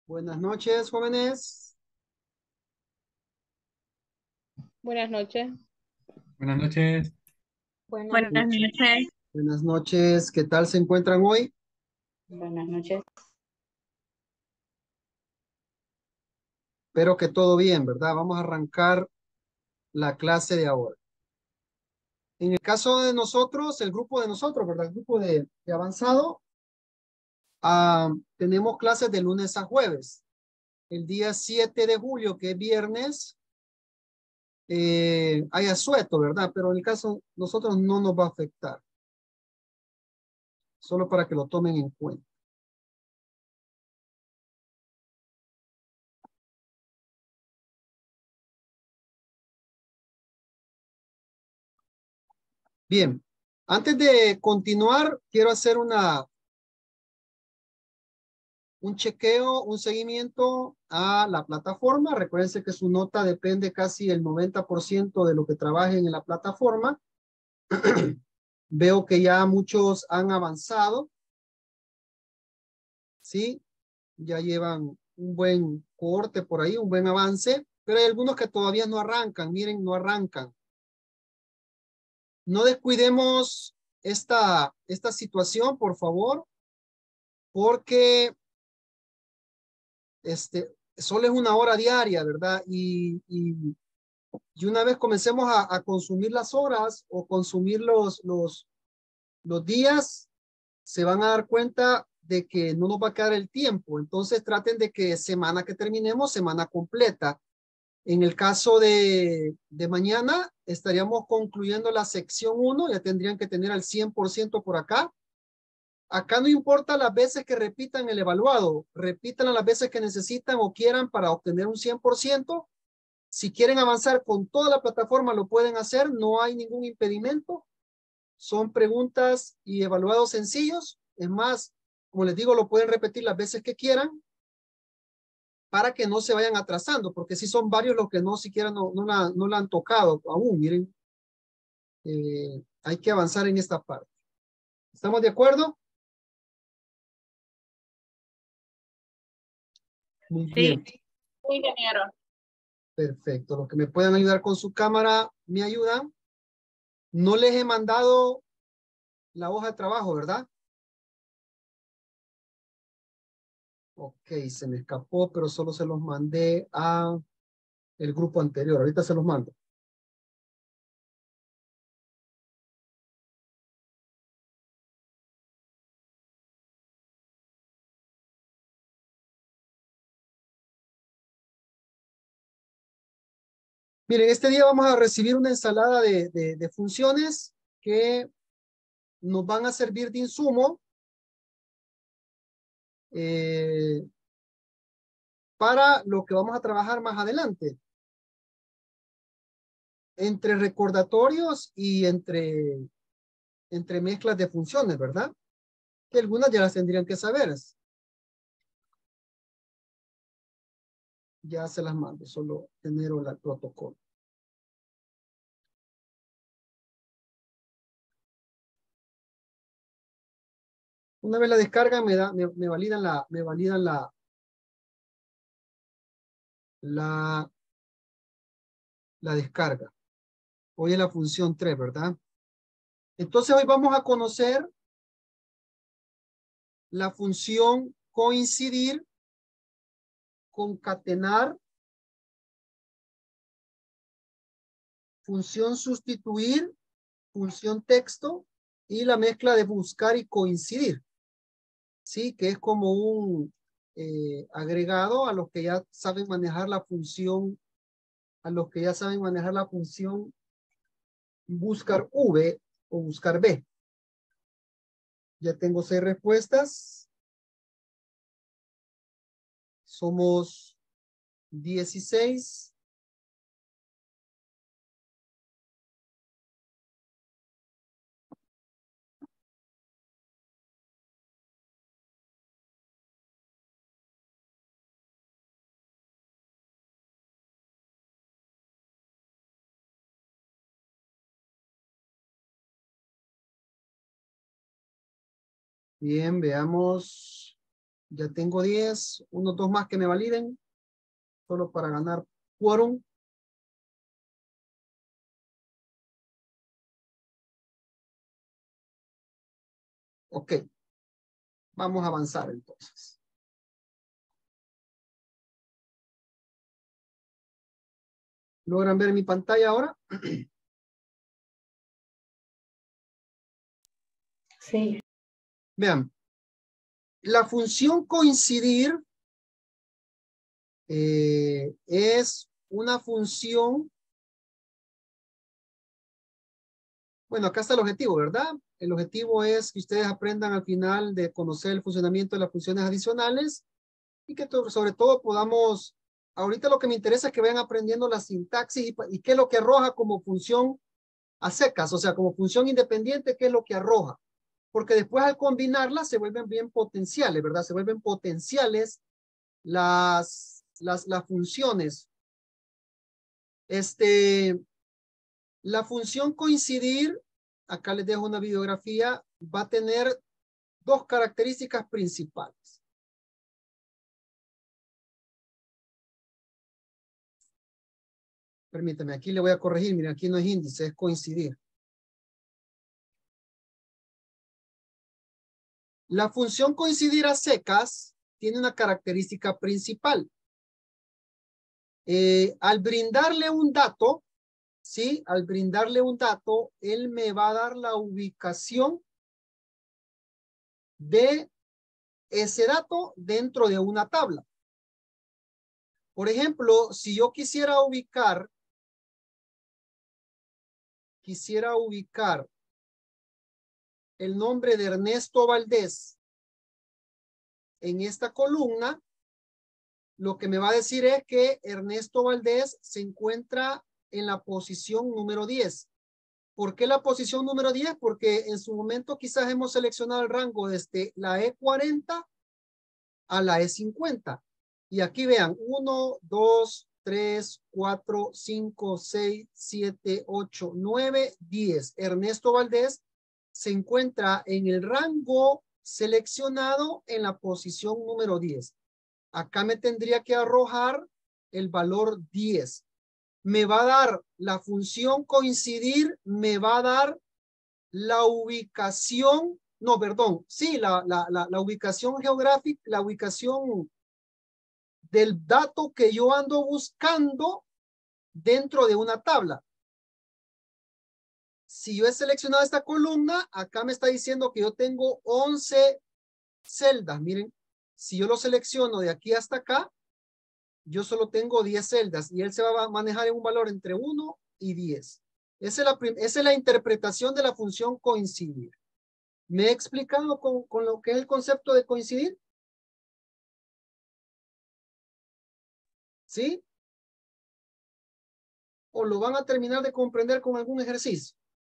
Buenas noches, jóvenes. Buenas noches. Buenas noches. Buenas Buenas noches. noches. Buenas noches. ¿Qué tal se encuentran hoy? Buenas noches. Espero que todo bien, ¿verdad? Vamos a arrancar la clase de ahora. En el caso de nosotros, el grupo de nosotros, ¿verdad? El grupo de avanzado, tenemos clases de lunes a jueves. El día 7 de julio, que es viernes, hay asueto, ¿verdad? Pero en el caso nosotros no nos va a afectar. Solo para que lo tomen en cuenta. Bien, antes de continuar, quiero hacer un chequeo, un seguimiento a la plataforma. Recuerden que su nota depende casi el 90% de lo que trabajen en la plataforma. Veo que ya muchos han avanzado, ¿sí? Ya llevan un buen corte por ahí, un buen avance, pero hay algunos que todavía no arrancan. Miren, no arrancan. No descuidemos esta situación, por favor, porque solo es una hora diaria, ¿verdad? Y una vez comencemos a consumir las horas o consumir los días, se van a dar cuenta de que no nos va a quedar el tiempo. Entonces traten de que semana que terminemos, semana completa. En el caso de mañana, estaríamos concluyendo la sección uno. Ya tendrían que tener al 100% por acá. Acá no importa las veces que repitan el evaluado, repitan las veces que necesitan o quieran para obtener un 100%. Si quieren avanzar con toda la plataforma, lo pueden hacer, no hay ningún impedimento. Son preguntas y evaluados sencillos. Es más, como les digo, lo pueden repetir las veces que quieran para que no se vayan atrasando, porque si son varios los que no siquiera no la han tocado aún. Miren, hay que avanzar en esta parte. ¿Estamos de acuerdo? Muy Sí, bien, ingeniero. perfecto. Los que me puedan ayudar con su cámara, me ayudan. No les he mandado la hoja de trabajo, ¿verdad? Ok, se me escapó, pero solo se los mandé a el grupo anterior. Ahorita se los mando. Miren, este día vamos a recibir una ensalada de funciones que nos van a servir de insumo eh, para lo que vamos a trabajar más adelante. Entre recordatorios y entre mezclas de funciones, ¿verdad? Que algunas ya las tendrían que saber. Ya se las mando, solo tener el protocolo. Una vez la descargan, me validan la, la descarga. Hoy es la función 3, ¿verdad? Entonces hoy vamos a conocer la función coincidir, concatenar, función sustituir, función texto y la mezcla de buscar y coincidir. Sí, que es como un agregado a los que ya saben manejar la función, a los que ya saben manejar la función buscar V o buscar B. Ya tengo 6 respuestas. Somos 16. Bien, veamos. Ya tengo 10, unos 2 más que me validen, solo para ganar quórum. Ok, vamos a avanzar entonces. ¿Logran ver mi pantalla ahora? Sí. Vean, la función coincidir es una función. Bueno, acá está el objetivo, ¿verdad? El objetivo es que ustedes aprendan al final de conocer el funcionamiento de las funciones adicionales y que sobre todo podamos, ahorita lo que me interesa es que vayan aprendiendo la sintaxis y qué es lo que arroja como función a secas, o sea, como función independiente, qué es lo que arroja. Porque después al combinarlas se vuelven bien potenciales, ¿verdad? Se vuelven potenciales las funciones. La función coincidir, acá les dejo una bibliografía, va a tener 2 características principales. Permítame, aquí le voy a corregir, miren, aquí no es índice, es coincidir. La función coincidir a secas tiene una característica principal. Al brindarle un dato, ¿sí? Al brindarle un dato, él me va a dar la ubicación de ese dato dentro de una tabla. Por ejemplo, si yo quisiera ubicar el nombre de Ernesto Valdés en esta columna, lo que me va a decir es que Ernesto Valdés se encuentra en la posición número 10. ¿Por qué la posición número 10? Porque en su momento quizás hemos seleccionado el rango desde la E40 a la E50. Y aquí vean, 1, 2, 3, 4, 5, 6, 7, 8, 9, 10. Ernesto Valdés se encuentra en el rango seleccionado en la posición número 10. Acá me tendría que arrojar el valor 10. Me va a dar la función coincidir, me va a dar la ubicación, no, perdón, sí, la ubicación geográfica, la ubicación del dato que yo ando buscando dentro de una tabla. Si yo he seleccionado esta columna, acá me está diciendo que yo tengo 11 celdas. Miren, si yo lo selecciono de aquí hasta acá, yo solo tengo 10 celdas y él se va a manejar en un valor entre 1 y 10. Esa es la interpretación de la función coincidir. ¿Me he explicado con lo que es el concepto de coincidir? ¿Sí? ¿O lo van a terminar de comprender con algún ejercicio?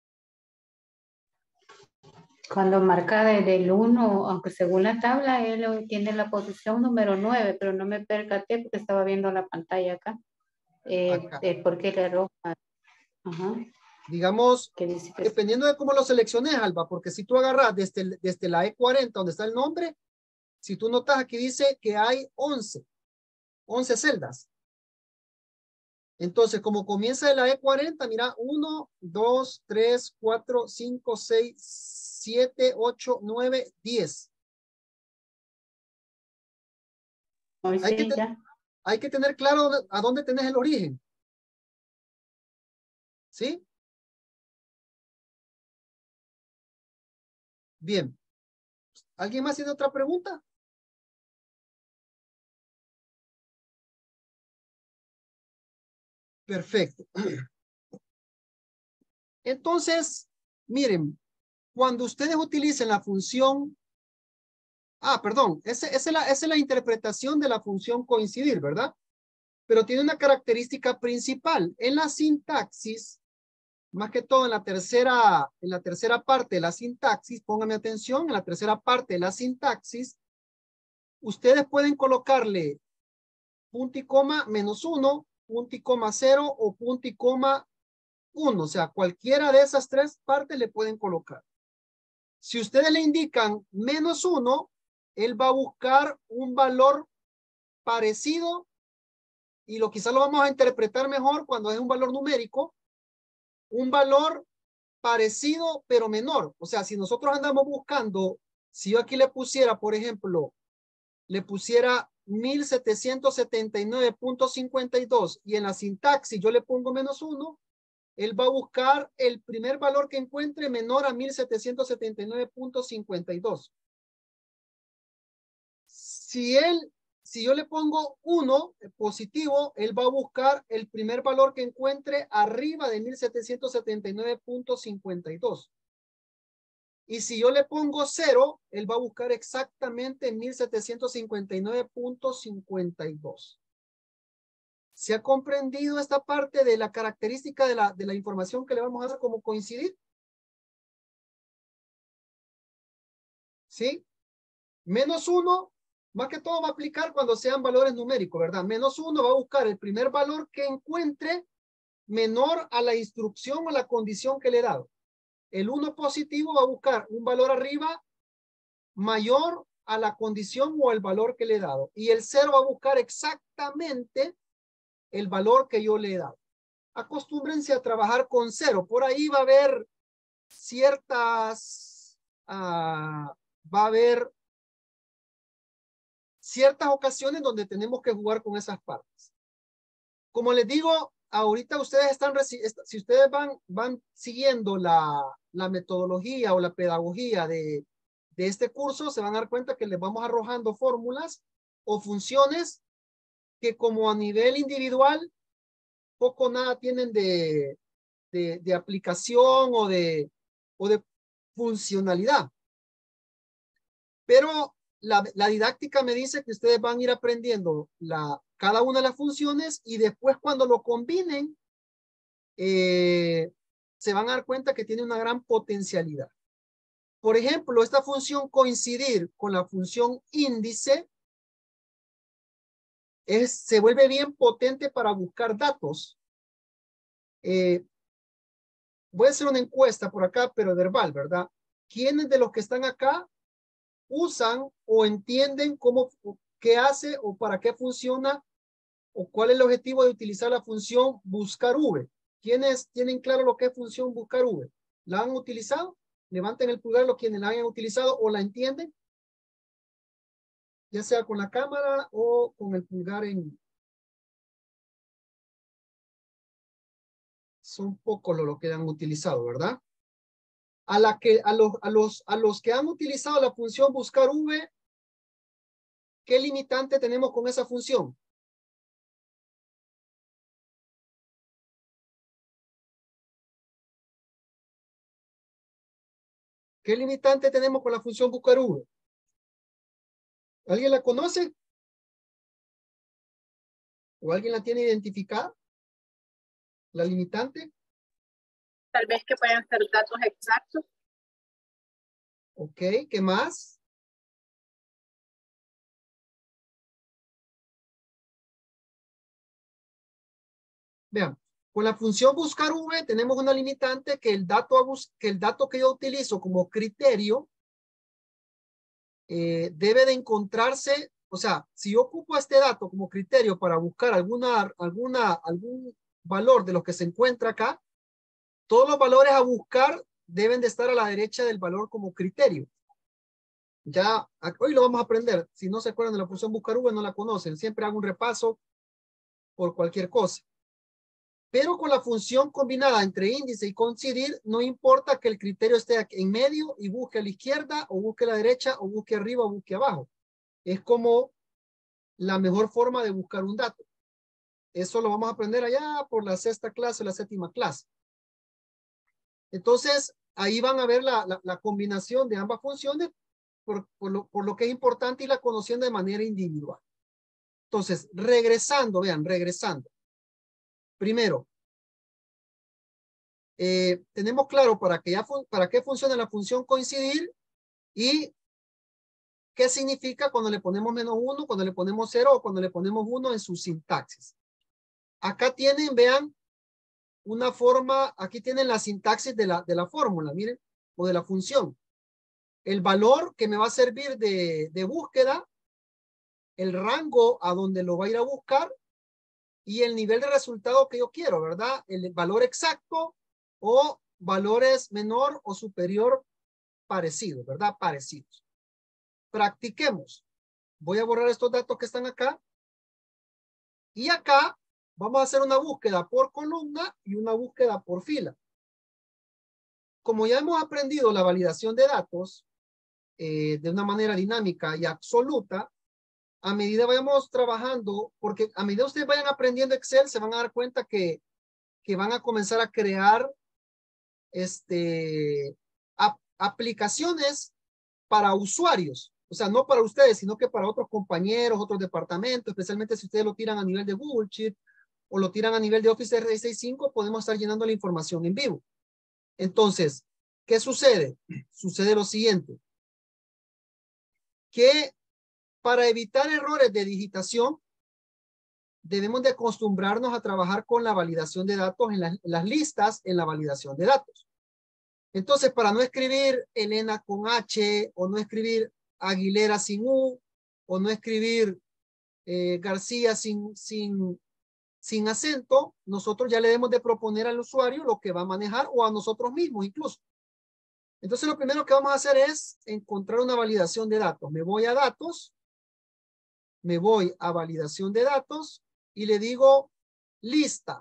Cuando marca desde el 1, aunque según la tabla, él tiene la posición número 9, pero no me percaté porque estaba viendo la pantalla acá. Acá. ¿Por qué le arroja? Ajá. Digamos, Que dice que dependiendo de cómo lo selecciones, Alba, porque si tú agarras desde la E40 donde está el nombre, si tú notas aquí dice que hay 11 celdas. Entonces, como comienza de la E40, mira, 1, 2, 3, 4, 5, 6, 7, 8, 9, 10. hoy sí, ya. Hay que tener claro a dónde tenés el origen. ¿Sí? Bien. ¿Alguien más tiene otra pregunta? Perfecto. Entonces, miren, cuando ustedes utilicen la función, perdón, esa es la interpretación de la función coincidir, ¿verdad? Pero tiene una característica principal. En la sintaxis, más que todo en la tercera parte de la sintaxis, pónganme atención, en la tercera parte de la sintaxis, ustedes pueden colocarle punto y coma -1, punto y coma 0 o punto y coma 1. O sea, cualquiera de esas 3 partes le pueden colocar. Si ustedes le indican -1, él va a buscar un valor parecido y quizás lo vamos a interpretar mejor cuando es un valor numérico, un valor parecido pero menor. O sea, si nosotros andamos buscando, si yo aquí le pusiera, por ejemplo, le pusiera 1779.52 y en la sintaxis yo le pongo -1, él va a buscar el primer valor que encuentre menor a 1779.52. Si yo le pongo 1 positivo, él va a buscar el primer valor que encuentre arriba de 1779.52. Y si yo le pongo 0, él va a buscar exactamente 1759.52. ¿Se ha comprendido esta parte de la característica de la información que le vamos a hacer como coincidir? ¿Sí? -1, más que todo va a aplicar cuando sean valores numéricos, ¿verdad? -1 va a buscar el primer valor que encuentre menor a la instrucción o la condición que le he dado. El 1 positivo va a buscar un valor arriba mayor a la condición o el valor que le he dado. Y el 0 va a buscar exactamente el valor que yo le he dado. Acostúmbrense a trabajar con 0. Por ahí va a haber ciertas ocasiones donde tenemos que jugar con esas partes. Como les digo, ahorita ustedes si ustedes van siguiendo la metodología o la pedagogía de este curso, se van a dar cuenta que les vamos arrojando fórmulas o funciones que como a nivel individual poco o nada tienen de aplicación o de funcionalidad. Pero la didáctica me dice que ustedes van a ir aprendiendo cada una de las funciones y después cuando lo combinen, se van a dar cuenta que tiene una gran potencialidad. Por ejemplo, esta función coincidir con la función índice se vuelve bien potente para buscar datos. Voy a hacer una encuesta por acá, pero verbal, ¿verdad? ¿Quiénes de los que están acá usan o entienden qué hace o para qué funciona o cuál es el objetivo de utilizar la función buscar V? ¿Quiénes tienen claro lo que es función buscar V? ¿La han utilizado? Levanten el pulgar los quienes la hayan utilizado o la entienden. Ya sea con la cámara o con el pulgar son pocos los que han utilizado, ¿verdad? A los que han utilizado la función buscar V, ¿qué limitante tenemos con esa función? ¿Qué limitante tenemos con la función buscar V? ¿Alguien la conoce? ¿O alguien la tiene identificada? ¿La limitante? Tal vez que puedan ser datos exactos. Ok, ¿qué más? Vean, con la función buscar V tenemos una limitante que el dato que yo utilizo como criterio debe de encontrarse, o sea, si yo ocupo este dato como criterio para buscar algún valor de los que se encuentra acá, todos los valores a buscar deben de estar a la derecha del valor como criterio. Ya, hoy lo vamos a aprender. Si no se acuerdan de la función buscar V, no la conocen. Siempre hago un repaso por cualquier cosa. Pero con la función combinada entre índice y coincidir, no importa que el criterio esté en medio y busque a la izquierda o busque a la derecha o busque arriba o busque abajo. Es como la mejor forma de buscar un dato. Eso lo vamos a aprender allá por la 6ª clase o la 7ª clase. Entonces, ahí van a ver la combinación de ambas funciones por lo que es importante y la conociendo de manera individual. Entonces, regresando, vean, regresando. Primero, tenemos claro para qué funciona la función coincidir y qué significa cuando le ponemos -1, cuando le ponemos 0 o cuando le ponemos 1 en su sintaxis. Acá tienen, vean, una forma, aquí tienen la sintaxis de la fórmula, miren, o de la función. el valor que me va a servir de búsqueda, el rango a donde lo va a ir a buscar y el nivel de resultado que yo quiero, ¿verdad? El valor exacto o valores menor o superior parecido, ¿verdad? Parecidos. Practiquemos. Voy a borrar estos datos que están acá. Y acá vamos a hacer una búsqueda por columna y una búsqueda por fila. Como ya hemos aprendido la validación de datos de una manera dinámica y absoluta, a medida vayamos trabajando, porque a medida ustedes vayan aprendiendo Excel, se van a dar cuenta que van a comenzar a crear aplicaciones para usuarios. O sea, no para ustedes, sino que para otros compañeros, otros departamentos, especialmente si ustedes lo tiran a nivel de Google Sheet o lo tiran a nivel de Office 365, podemos estar llenando la información en vivo. Entonces, ¿qué sucede? Sucede lo siguiente. Que para evitar errores de digitación, debemos de acostumbrarnos a trabajar con la validación de datos en las listas en la validación de datos. Entonces, para no escribir Elena con H o no escribir Aguilera sin U o no escribir García sin acento, nosotros ya le debemos de proponer al usuario lo que va a manejar o a nosotros mismos incluso. Entonces, lo primero que vamos a hacer es encontrar una validación de datos. Me voy a datos, me voy a validación de datos y le digo lista.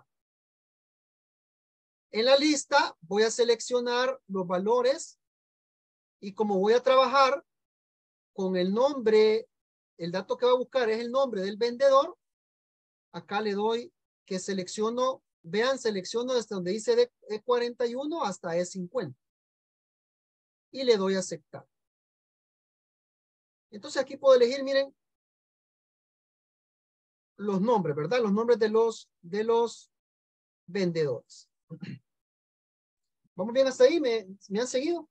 En la lista voy a seleccionar los valores y como voy a trabajar con el nombre, el dato que va a buscar es el nombre del vendedor, acá le doy que selecciono, vean, selecciono desde donde dice E41 hasta E50 y le doy a aceptar. Entonces aquí puedo elegir, miren, los nombres, ¿verdad? Los nombres de los vendedores. ¿Vamos bien hasta ahí? ¿Me han seguido?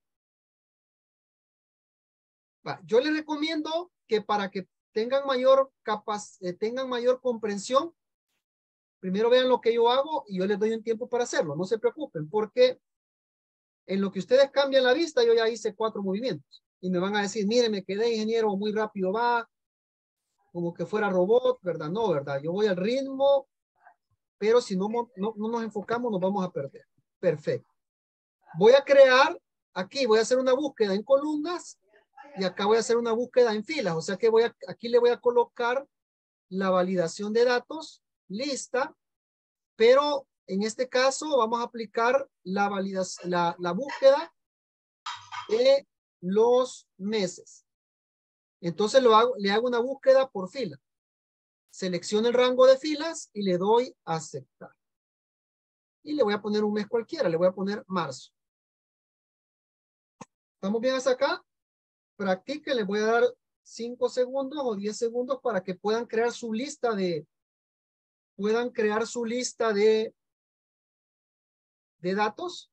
Yo les recomiendo que para que tengan mayor comprensión, primero vean lo que yo hago y yo les doy un tiempo para hacerlo. No se preocupen, porque en lo que ustedes cambian la vista, yo ya hice 4 movimientos. Y me van a decir, mire, me quedé ingeniero, muy rápido va, como que fuera robot, ¿verdad? No, ¿verdad? Yo voy al ritmo, pero si no nos enfocamos, nos vamos a perder. Perfecto. Voy a crear, aquí voy a hacer una búsqueda en columnas y acá voy a hacer una búsqueda en filas. O sea que aquí le voy a colocar la validación de datos, lista, pero en este caso vamos a aplicar la búsqueda de los meses. Entonces le hago una búsqueda por fila. Selecciono el rango de filas y le doy a aceptar. Y le voy a poner un mes cualquiera, le voy a poner marzo. ¿Estamos bien hasta acá? Practiquen, les voy a dar 5 segundos o 10 segundos para que puedan crear su lista de datos.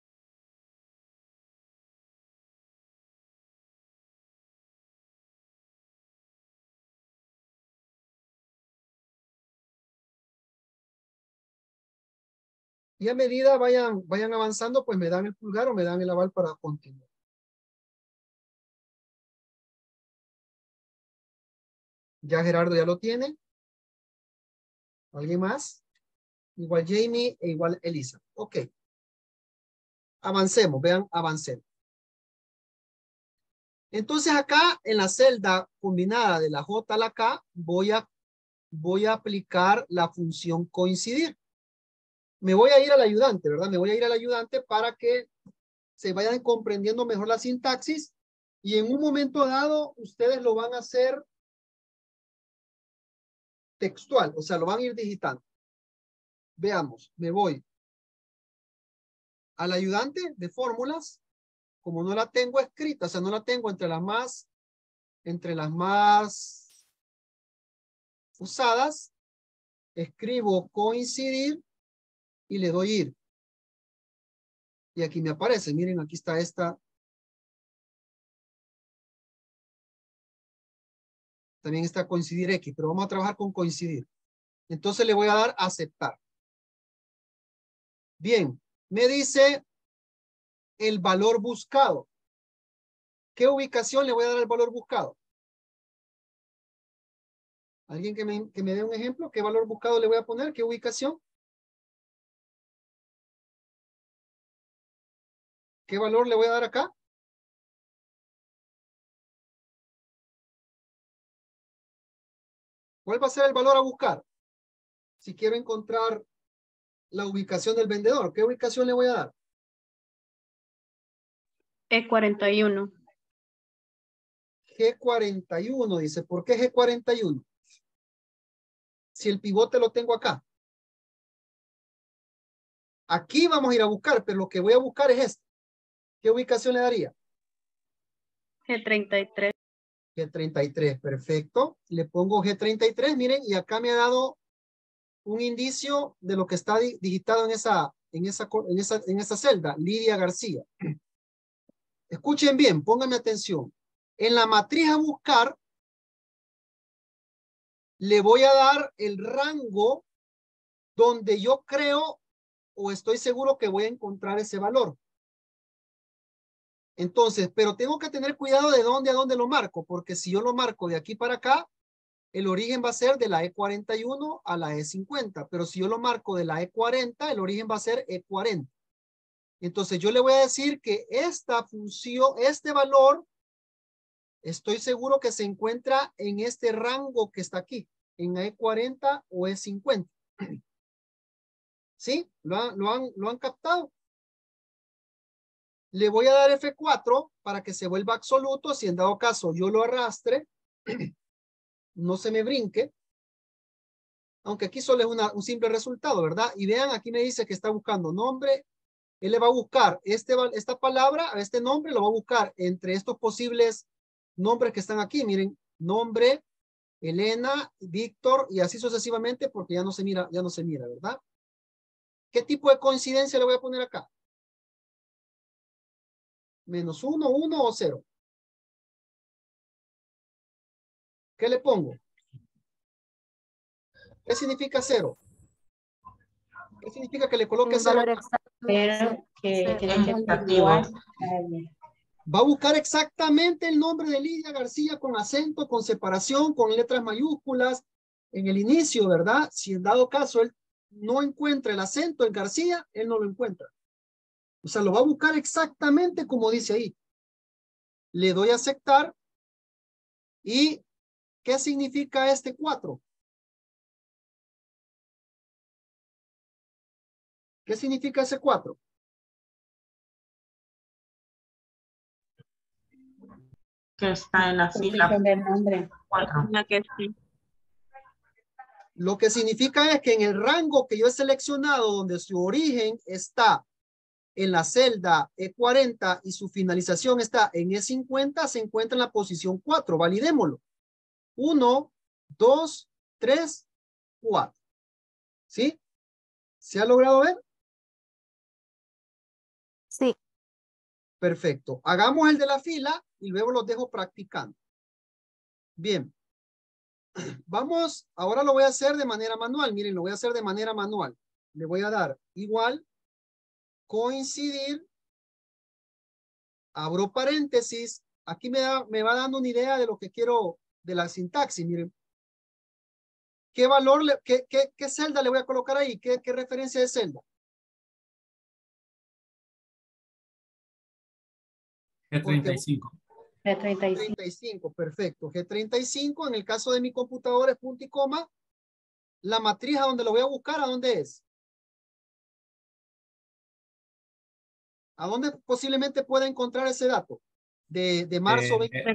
Y a medida vayan avanzando, pues me dan el pulgar o me dan el aval para continuar. Ya Gerardo ya lo tiene. ¿Alguien más? Igual Jamie e igual Elisa. Ok. Avancemos, vean, avancemos. Entonces acá en la celda combinada de la J a la K voy a aplicar la función coincidir. Me voy a ir al ayudante, ¿verdad? Me voy a ir al ayudante para que se vayan comprendiendo mejor la sintaxis y en un momento dado ustedes lo van a hacer textual, o sea, lo van a ir digitando. Veamos, me voy al ayudante de fórmulas, como no la tengo escrita, o sea, no la tengo entre las más usadas, escribo coincidir y le doy ir. Y aquí me aparece, miren, aquí está esta. También está coincidir X, pero vamos a trabajar con coincidir. Entonces le voy a dar aceptar. Bien, me dice el valor buscado. ¿Qué ubicación le voy a dar al valor buscado? ¿Alguien que me dé un ejemplo? ¿Qué valor buscado le voy a poner? ¿Qué ubicación? ¿Qué valor le voy a dar acá? ¿Cuál va a ser el valor a buscar? Si quiero encontrar la ubicación del vendedor, ¿qué ubicación le voy a dar? E41. G41, dice. ¿Por qué G41? Si el pivote lo tengo acá. Aquí vamos a ir a buscar, pero lo que voy a buscar es este. ¿Qué ubicación le daría? G33. G33, perfecto. Le pongo G33, miren, y acá me ha dado un indicio de lo que está digitado en esa celda, Lidia García. Escuchen bien, pónganme atención. En la matriz a buscar, le voy a dar el rango donde yo creo o estoy seguro que voy a encontrar ese valor. Entonces, pero tengo que tener cuidado de dónde a dónde lo marco, porque si yo lo marco de aquí para acá, el origen va a ser de la E41 a la E50, pero si yo lo marco de la E40, el origen va a ser E40. Entonces yo le voy a decir que esta función, este valor, estoy seguro que se encuentra en este rango que está aquí, en E40 o E50. ¿Sí? ¿Lo han captado? Le voy a dar F4 para que se vuelva absoluto. Si en dado caso yo lo arrastre, no se me brinque. Aunque aquí solo es un simple resultado, ¿verdad? Y vean, aquí me dice que está buscando nombre. Él le va a buscar esta palabra, este nombre, lo va a buscar entre estos posibles nombres que están aquí. Miren, nombre, Elena, Víctor, y así sucesivamente, porque ya no se mira, ¿verdad? ¿Qué tipo de coincidencia le voy a poner acá? ¿-1, 1 o 0? ¿Qué le pongo? ¿Qué significa 0? ¿Qué significa que le coloque Un 0? valor exacto. Pero que tiene que ser Indicativo. igual. Va a buscar exactamente el nombre de Lidia García con acento, con separación, con letras mayúsculas en el inicio, ¿verdad? Si en dado caso él no encuentra el acento en García, él no lo encuentra. O sea, lo va a buscar exactamente como dice ahí. Le doy a aceptar. ¿Y qué significa este 4? ¿Qué significa ese 4? Que está en la fila Posición del nombre. 4. La que sí. Lo que significa es que en el rango que yo he seleccionado, donde su origen está en la celda E40 y su finalización está en E50, se encuentra en la posición 4. Validémoslo. 1, 2, 3, 4. ¿Sí? ¿Se ha logrado ver? Sí. Perfecto. Hagamos el de la fila y luego los dejo practicando. Bien. Vamos, ahora lo voy a hacer de manera manual. Miren, lo voy a hacer de manera manual. Le voy a dar igual, coincidir, abro paréntesis. Aquí me va dando una idea de lo que quiero, de la sintaxis. Miren, ¿qué valor, qué celda le voy a colocar ahí? ¿Qué referencia de celda? G35. G35. G35, perfecto. G35, en el caso de mi computadora es punto y coma. La matriz a donde lo voy a buscar, ¿a dónde es? ¿A dónde posiblemente pueda encontrar ese dato? De marzo 20.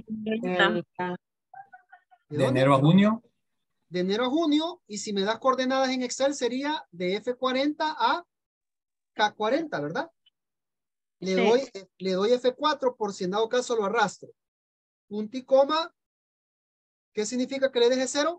¿De De dónde? enero a junio. De enero a junio. Y si me das coordenadas en Excel sería de F40 a K40, ¿verdad? Le doy F4 por si en dado caso lo arrastro. Punto y coma. ¿Qué significa que le deje 0?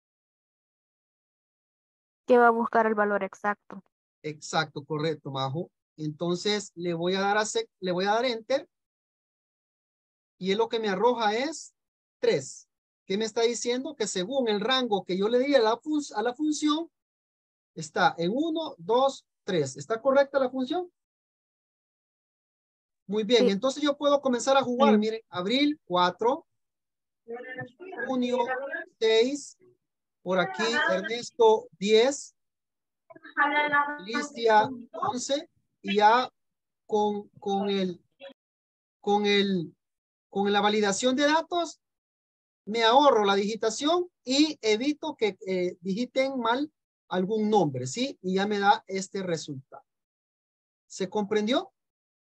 Que va a buscar el valor exacto. Exacto, correcto, Majo. Entonces le voy a dar Enter. Y él lo que me arroja es 3. ¿Qué me está diciendo? Que según el rango que yo le di a la función, está en 1, 2, 3. ¿Está correcta la función? Muy bien, Sí. entonces yo puedo comenzar a jugar. Sí. Miren, abril 4, junio 6, por aquí Ernesto 10, Licia 11, y ya con la validación de datos me ahorro la digitación y evito que digiten mal algún nombre, ¿sí? Y ya me da este resultado. ¿Se comprendió?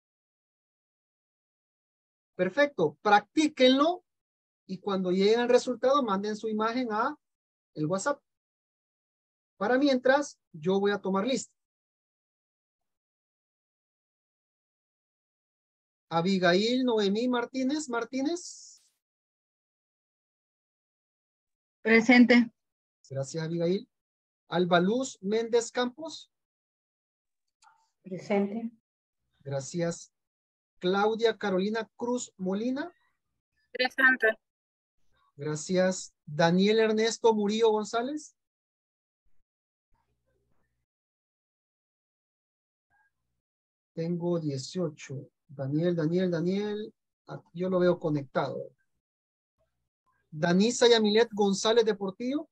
Perfecto. Practíquenlo y cuando lleguen al resultado manden su imagen a el WhatsApp. Para mientras, yo voy a tomar lista. Abigail Noemí Martínez. Presente. Gracias, Abigail. Albaluz Méndez Campos. Presente. Gracias. Claudia Carolina Cruz Molina. Presente. Gracias. Daniel Ernesto Murillo González. Tengo 18. Daniel. Yo lo veo conectado. Danisa Yamilet González de Portillo.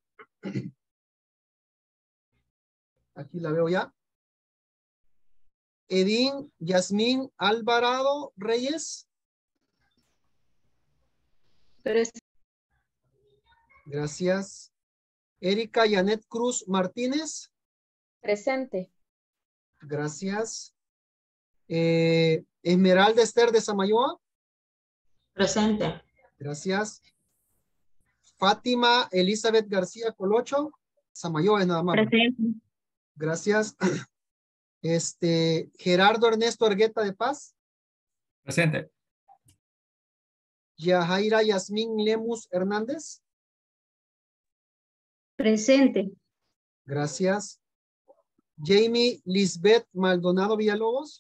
Aquí la veo ya. Edín Yasmín Alvarado Reyes. Gracias. Erika Yanet Cruz Martínez. Presente. Gracias. Esmeralda Esther de Samayoa. Presente. Gracias. Fátima Elizabeth García Colocho. Samayoa es nada más. Presente. Gracias. Gerardo Ernesto Argueta de Paz. Presente. Yajaira Yasmín Lemus Hernández. Presente. Gracias. Jamie Lisbeth Maldonado Villalobos.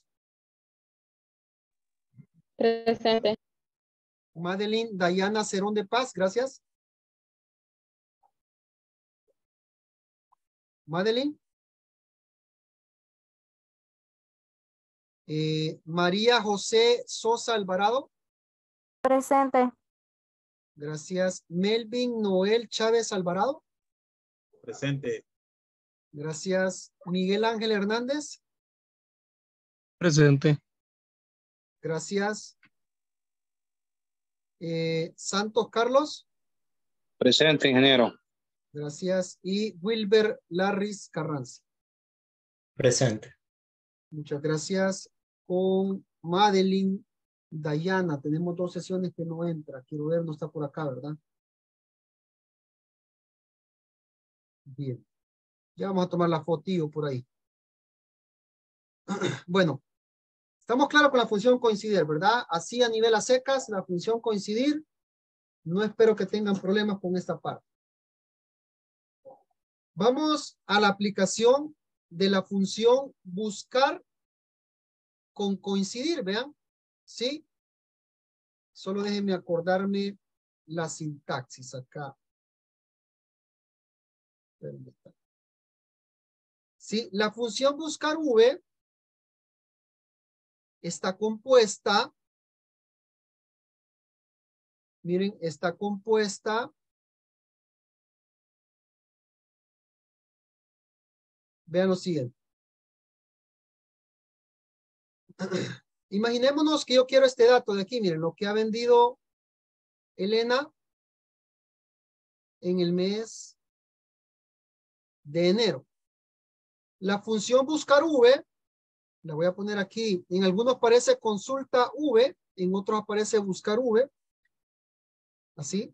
Presente. Madeline Dayana Cerón de Paz. Gracias. Madeline. María José Sosa Alvarado. Presente. Gracias. Melvin Noel Chávez Alvarado. Presente. Gracias. Miguel Ángel Hernández. Presente. Gracias. Santos Carlos. Presente, ingeniero. Gracias. Y Wilber Larris Carranza. Presente. Muchas gracias. Con Madeline Dayana. Tenemos 2 sesiones que no entra. Quiero ver, no está por acá, ¿verdad? Bien. Ya vamos a tomar la fotillo por ahí. Bueno. Estamos claros con la función coincidir, ¿verdad? Así a nivel a secas, la función coincidir. No espero que tengan problemas con esta parte. Vamos a la aplicación de la función buscar con coincidir, vean. ¿Sí? Solo déjenme acordarme la sintaxis acá. Sí, la función buscar v está compuesta, miren, está compuesta, vean lo siguiente. Imaginémonos que yo quiero este dato de aquí, miren, lo que ha vendido Elena en el mes de enero. La función buscar v, la voy a poner aquí, en algunos aparece consulta v, en otros aparece buscar v, así.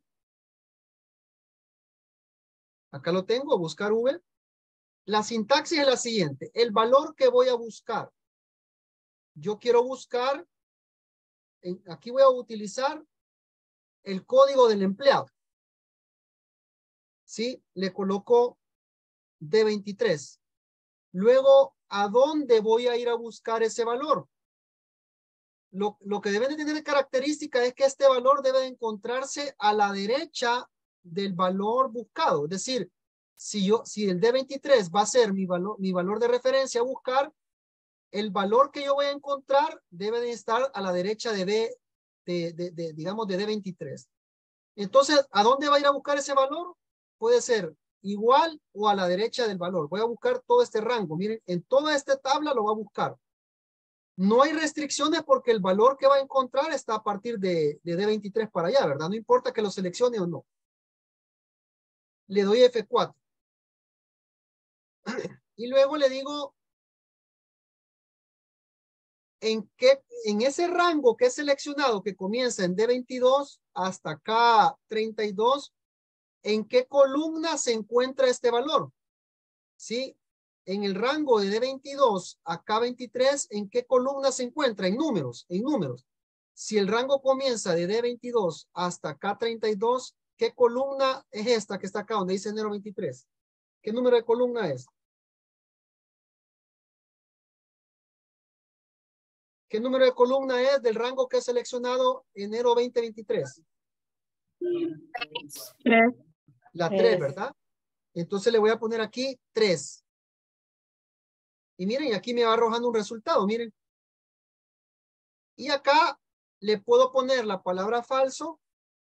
Acá lo tengo, buscar v. La sintaxis es la siguiente, el valor que voy a buscar. Yo quiero buscar, aquí voy a utilizar el código del empleado. ¿Sí? Le coloco D23. Luego, ¿a dónde voy a ir a buscar ese valor? Lo que debe de tener característica es que este valor debe de encontrarse a la derecha del valor buscado. Es decir, si el D23 va a ser mi valor de referencia a buscar, el valor que yo voy a encontrar debe de estar a la derecha de B, digamos de D23. Entonces, ¿a dónde va a ir a buscar ese valor? Puede ser igual o a la derecha del valor. Voy a buscar todo este rango. Miren, en toda esta tabla lo va a buscar. No hay restricciones porque el valor que va a encontrar está a partir de D23 para allá, ¿verdad? No importa que lo seleccione o no. Le doy F4. Y luego le digo en ese rango que he seleccionado que comienza en D22 hasta K32, ¿en qué columna se encuentra este valor? ¿Sí? En el rango de D22 a K23, ¿en qué columna se encuentra? En números, en números. Si el rango comienza de D22 hasta K32, ¿qué columna es esta que está acá donde dice enero 23? ¿Qué número de columna es? ¿Qué número de columna es del rango que he seleccionado enero 2023? 3. La 3, ¿verdad? Entonces le voy a poner aquí 3. Y miren, aquí me va arrojando un resultado, miren. Y acá le puedo poner la palabra falso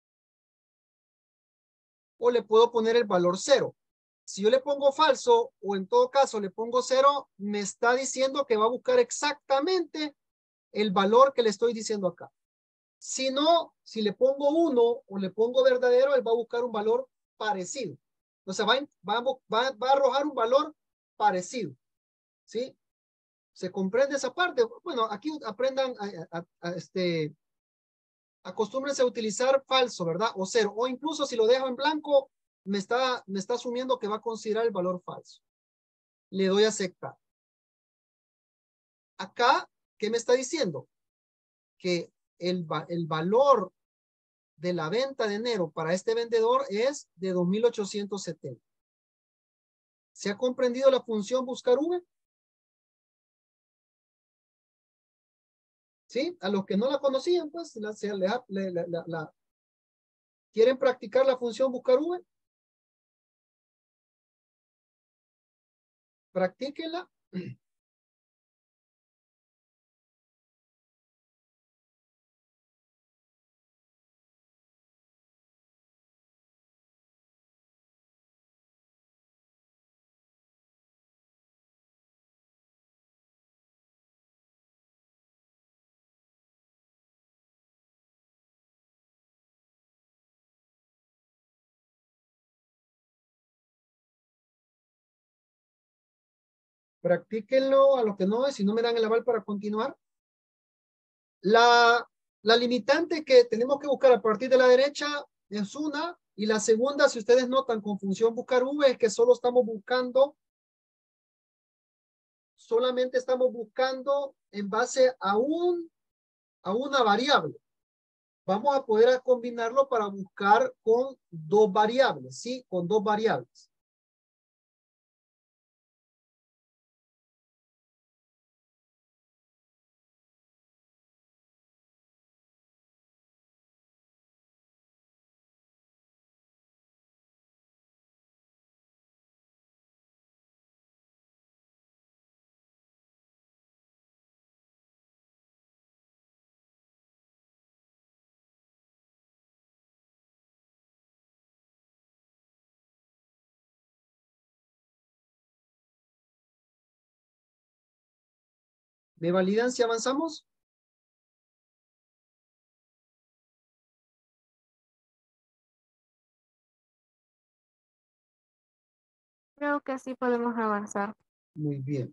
o le puedo poner el valor 0. Si yo le pongo falso o en todo caso le pongo 0, me está diciendo que va a buscar exactamente el valor que le estoy diciendo acá. Si no, si le pongo 1 o le pongo verdadero, él va a buscar un valor parecido. O sea, va a arrojar un valor parecido. ¿Sí? ¿Se comprende esa parte? Bueno, aquí aprendan acostúmbrense a utilizar falso, ¿verdad? O 0. O incluso si lo dejo en blanco, me está asumiendo que va a considerar el valor falso. Le doy a aceptar. Acá, ¿qué me está diciendo? Que el valor de la venta de enero para este vendedor es de 2,870. ¿Se ha comprendido la función buscar V? ¿Sí? A los que no la conocían, pues, ¿quieren practicar la función buscar V? Practíquenla. Practíquenlo a los que no, si no me dan el aval para continuar. La limitante que tenemos que buscar a partir de la derecha es una, y la segunda, si ustedes notan con función buscar V, es que solamente estamos buscando en base a una variable. Vamos a poder combinarlo para buscar con 2 variables, ¿sí? Con 2 variables. ¿Me validan si avanzamos? Creo que sí podemos avanzar. Muy bien.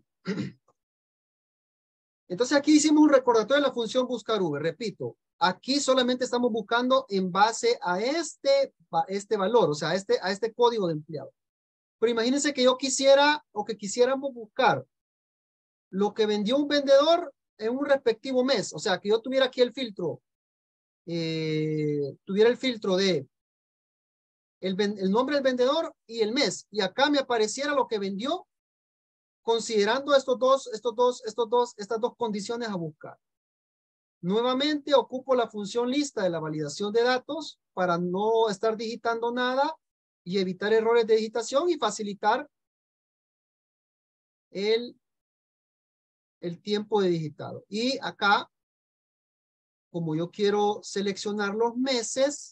Entonces aquí hicimos un recordatorio de la función buscar V. Repito, aquí solamente estamos buscando en base a este valor, o sea, a este código de empleado. Pero imagínense que yo quisiera o que quisiéramos buscar lo que vendió un vendedor en un respectivo mes. O sea, que yo tuviera aquí el filtro, tuviera el filtro de el nombre del vendedor y el mes. Y acá me apareciera lo que vendió considerando estas dos condiciones a buscar. Nuevamente ocupo la función lista de la validación de datos para no estar digitando nada y evitar errores de digitación y facilitar el el tiempo de digitado. Y acá, como yo quiero seleccionar los meses,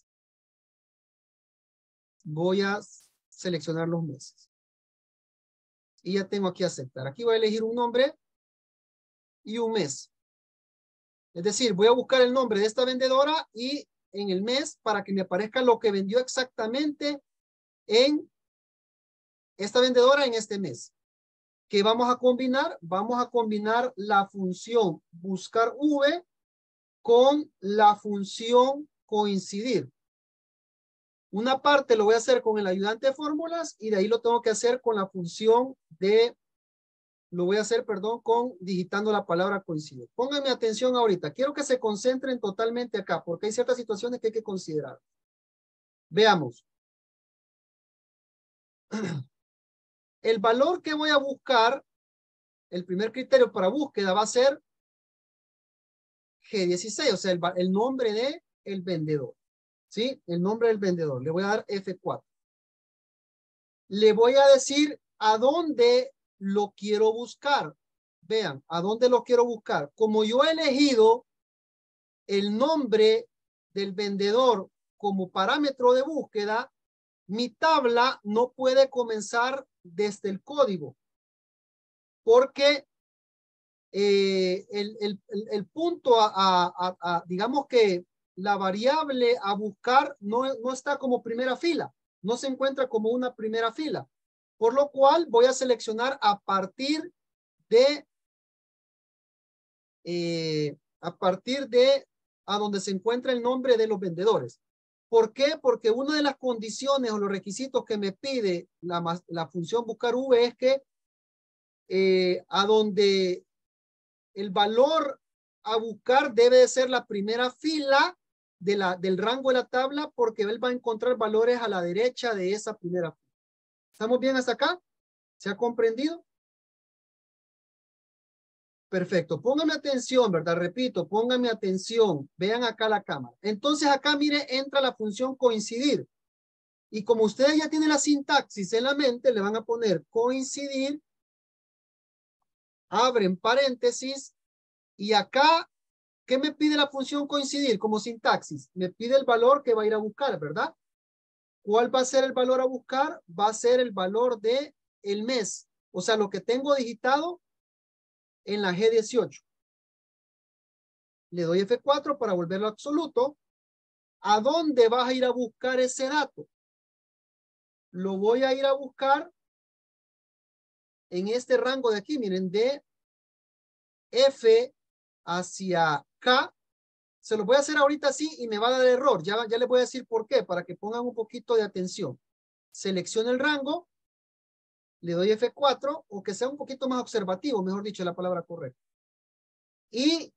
voy a seleccionar los meses. Y ya tengo aquí aceptar. Aquí voy a elegir un nombre y un mes. Es decir, voy a buscar el nombre de esta vendedora y en el mes para que me aparezca lo que vendió exactamente en esta vendedora en este mes. ¿Qué vamos a combinar? Vamos a combinar la función buscar V con la función coincidir. Una parte lo voy a hacer con el ayudante de fórmulas y de ahí lo tengo que hacer con la función con digitando la palabra coincidir. Pónganme atención ahorita. Quiero que se concentren totalmente acá porque hay ciertas situaciones que hay que considerar. Veamos. El valor que voy a buscar, el primer criterio para búsqueda va a ser G16, o sea, el nombre de el vendedor. ¿Sí? El nombre del vendedor. Le voy a dar F4. Le voy a decir a dónde lo quiero buscar. Vean, a dónde lo quiero buscar. Como yo he elegido el nombre del vendedor como parámetro de búsqueda, mi tabla no puede comenzar desde el código. Porque el punto digamos que la variable a buscar no está como primera fila, no se encuentra como una primera fila, por lo cual voy a seleccionar a partir de a donde se encuentra el nombre de los vendedores. ¿Por qué? Porque una de las condiciones o los requisitos que me pide la función buscar V es que a donde el valor a buscar debe de ser la primera fila del rango de la tabla porque él va a encontrar valores a la derecha de esa primera fila. ¿Estamos bien hasta acá? ¿Se ha comprendido? Perfecto. Póngame atención, ¿verdad? Repito, póngame atención. Vean acá la cámara. Entonces acá, mire, entra la función coincidir. Y como ustedes ya tienen la sintaxis en la mente, le van a poner coincidir, abren paréntesis, y acá, ¿qué me pide la función coincidir como sintaxis? Me pide el valor que va a ir a buscar, ¿verdad? ¿Cuál va a ser el valor a buscar? Va a ser el valor de el mes. O sea, lo que tengo digitado en la G18. Le doy F4 para volverlo absoluto. ¿A dónde vas a ir a buscar ese dato? Lo voy a ir a buscar en este rango de aquí. Miren, de F hacia K. Se lo voy a hacer ahorita así y me va a dar error. Ya les voy a decir por qué, para que pongan un poquito de atención. Selecciono el rango, le doy F4, o que sea un poquito más observativo, mejor dicho, la palabra correcta. Y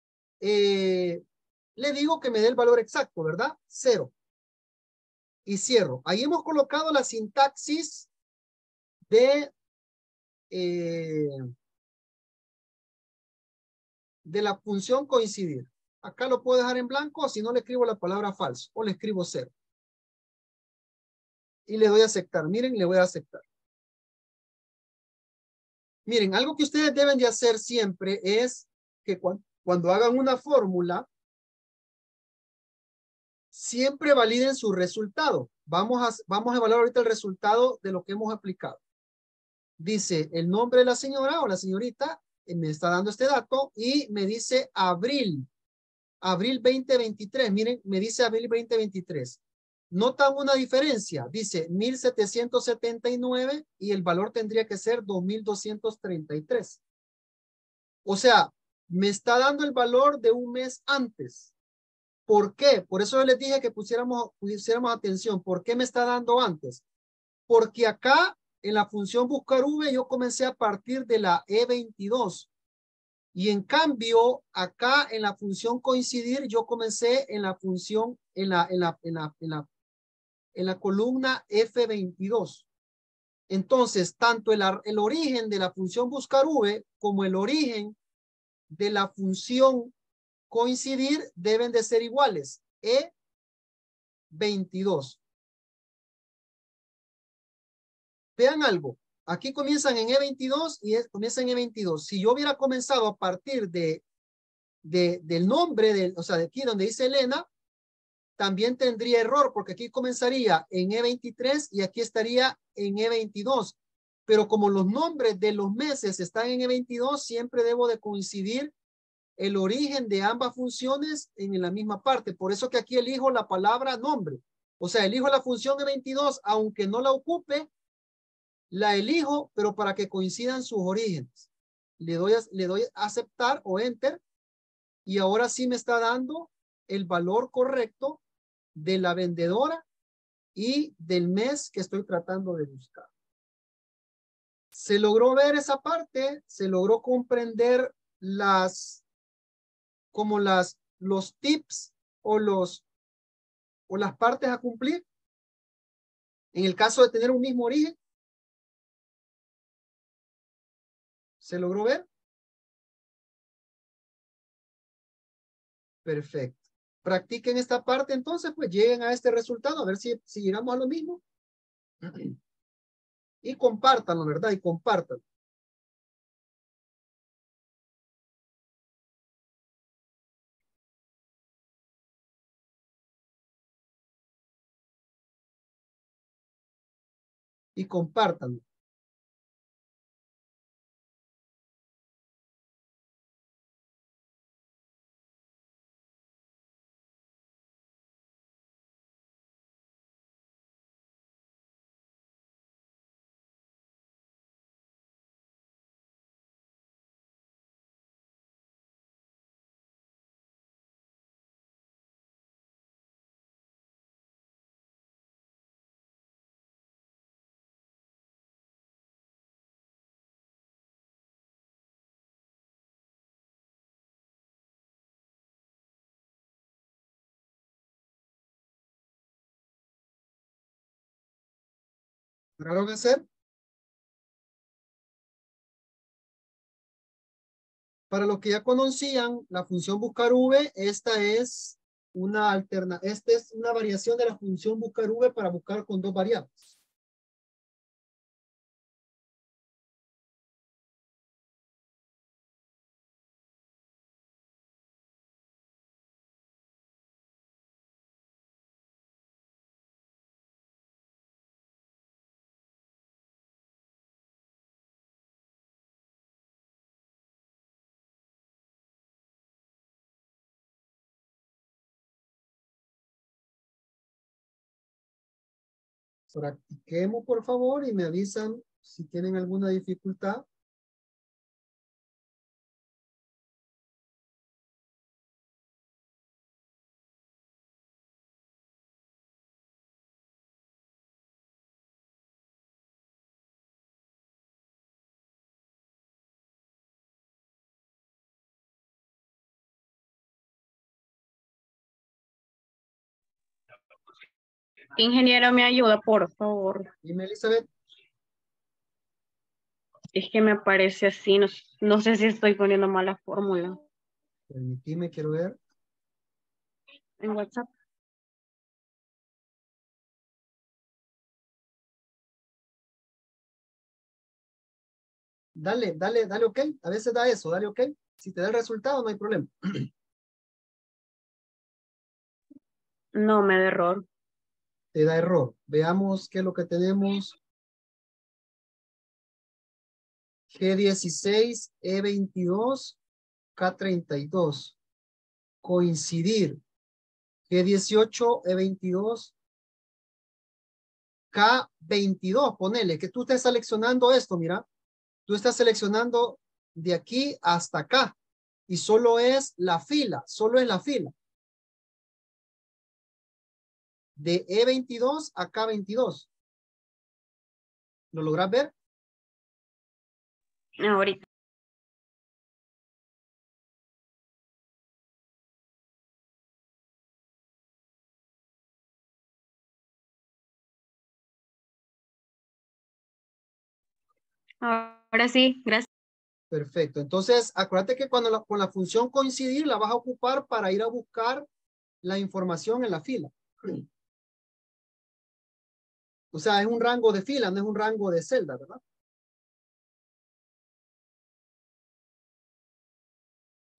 le digo que me dé el valor exacto, ¿verdad? 0. Y cierro. Ahí hemos colocado la sintaxis de la función coincidir. Acá lo puedo dejar en blanco, si no le escribo la palabra falso o le escribo 0. Y le doy a aceptar. Miren, le voy a aceptar. Miren, algo que ustedes deben de hacer siempre es que cuando hagan una fórmula, siempre validen su resultado. Vamos a evaluar ahorita el resultado de lo que hemos aplicado. Dice el nombre de la señora o la señorita, me está dando este dato y me dice abril 2023. Miren, me dice abril 2023. ¿Notan una diferencia? Dice 1779 y el valor tendría que ser 2233. O sea, me está dando el valor de un mes antes. ¿Por qué? Por eso les dije que pusiéramos atención. ¿Por qué me está dando antes? Porque acá en la función buscar V yo comencé a partir de la E22. Y en cambio, acá en la función coincidir, yo comencé en la función, en la columna F22. Entonces, tanto el origen de la función buscar V como el origen de la función coincidir deben de ser iguales. E22. Vean algo. Aquí comienzan en E22 y comienzan en E22. Si yo hubiera comenzado a partir del nombre, o sea, de aquí donde dice Elena, también tendría error porque aquí comenzaría en E23 y aquí estaría en E22. Pero como los nombres de los meses están en E22, siempre debo de coincidir el origen de ambas funciones en la misma parte. Por eso que aquí elijo la palabra nombre. O sea, elijo la función E22, aunque no la ocupe, la elijo, pero para que coincidan sus orígenes. Le doy a aceptar o enter y ahora sí me está dando el valor correcto de la vendedora y del mes que estoy tratando de buscar. Se logró ver esa parte, se logró comprender los tips o las partes a cumplir en el caso de tener un mismo origen. ¿Se logró ver? Perfecto. Practiquen esta parte entonces, pues lleguen a este resultado, a ver si llegamos a lo mismo. Y compártanlo, ¿verdad? Y compártanlo. Y compártanlo. ¿Lograron hacer? Para los que ya conocían la función buscar V, esta es una variación de la función buscar V para buscar con dos variables. Practiquemos, por favor, y me avisan si tienen alguna dificultad. Ingeniero, me ayuda, por favor. Dime, Elizabeth. Es que me aparece así, no sé si estoy poniendo mal la fórmula. Permitime, quiero ver. En WhatsApp. Dale, ok. A veces da eso, dale, ok. Si te da el resultado, no hay problema. No, me da error. Te da error. Veamos qué es lo que tenemos. G16, E22, K32. Coincidir. G18, E22, K22. Ponele que tú estés seleccionando esto, mira. Tú estás seleccionando de aquí hasta acá. Y solo es la fila, solo es la fila. De E22 a K22. ¿Lo logras ver? Ahorita. Ahora sí, gracias. Perfecto. Entonces, acuérdate que con la función coincidir la vas a ocupar para ir a buscar la información en la fila. O sea, es un rango de fila, no es un rango de celda, ¿verdad?